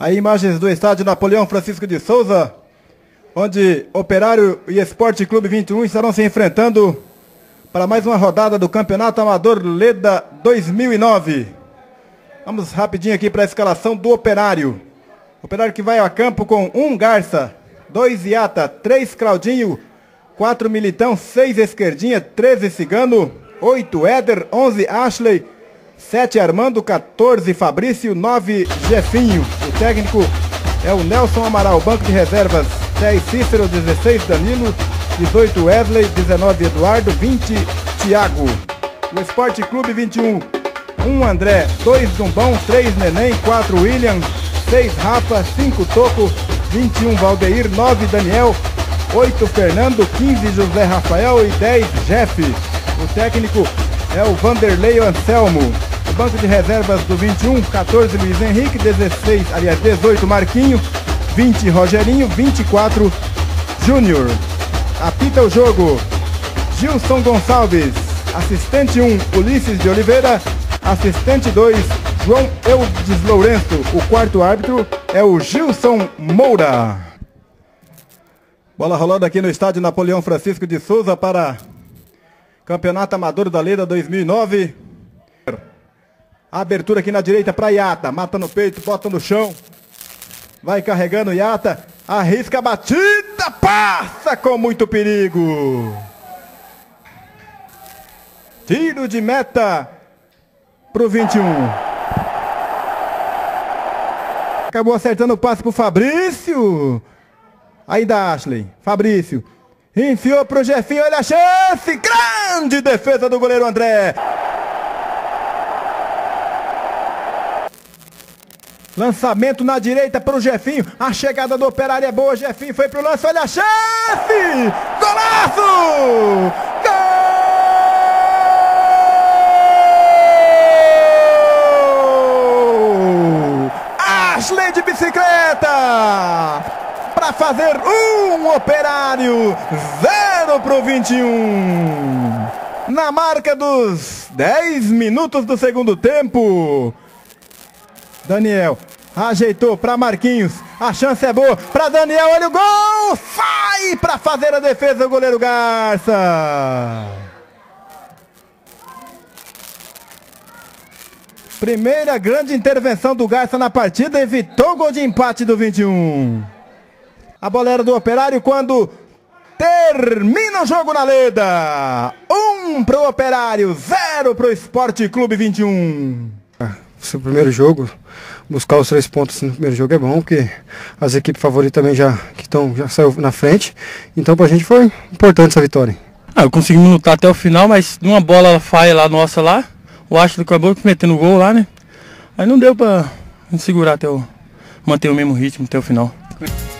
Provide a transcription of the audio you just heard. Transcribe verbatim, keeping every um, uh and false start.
Aí imagens do estádio Napoleão Francisco de Souza, onde Operário e Esporte Clube vinte e um estarão se enfrentando para mais uma rodada do Campeonato Amador Leda dois mil e nove. Vamos rapidinho aqui para a escalação do Operário. Operário que vai a campo com um Garça, dois Iata, três Claudinho, quatro Militão, seis Esquerdinha, treze Cigano, oito Éder, onze Ashley, sete Armando, quatorze Fabrício, nove Jefinho. O técnico é o Nelson Amaral. Banco de reservas: dez Cícero, dezesseis Danilo, dezoito Wesley, dezenove Eduardo, vinte Thiago. O Esporte Clube vinte e um: um André, dois Dumbão, três Neném, quatro William, seis Rafa, cinco Toco, vinte e um Valdeir, nove Daniel, oito Fernando, quinze José Rafael e dez Jeff. O técnico é o Vanderlei Anselmo. O banco de reservas do vinte e um: quatorze Luiz Henrique, dezesseis, aliás, dezoito Marquinho, vinte Rogerinho, vinte e quatro Júnior. Apita o jogo Gilson Gonçalves. Assistente um, Ulisses de Oliveira. Assistente dois, João Eudes Lourenço. O quarto árbitro é o Gilson Moura. Bola rolando aqui no estádio Napoleão Francisco de Souza para Campeonato Amador da Leda dois mil e nove. Abertura aqui na direita para Iata. Mata no peito, bota no chão. Vai carregando Iata. Arrisca a batida. Passa com muito perigo. Tiro de meta pro vinte e um. Acabou acertando o passe pro Fabrício. Ainda Ashley. Fabrício. Enfiou pro Jefinho. Olha a chance. Grande defesa do goleiro André. Lançamento na direita para o Jefinho. A chegada do Operário é boa. Jefinho foi pro lance. Olha a chance. Golaço. Gol! Ashley de bicicleta para fazer um. Operário zero para o vinte e um. Na marca dos dez minutos do segundo tempo. Daniel ajeitou para Marquinhos. A chance é boa para Daniel. Olha o gol. Sai para fazer a defesa o goleiro Garça. Primeira grande intervenção do Garça na partida. Evitou o gol de empate do vinte e um. A bola era do Operário quando termina o jogo na Leda. Um para o Operário, zero para o Esporte Clube vinte e um. Esse primeiro jogo, buscar os três pontos no primeiro jogo é bom, porque as equipes favoritas também já que estão já saiu na frente. Então pra gente foi importante essa vitória. Ah, eu consegui lutar até o final, mas numa bola falha lá nossa lá, o Ashley acabou metendo o gol lá, né? Aí não deu pra segurar até o manter o mesmo ritmo até o final.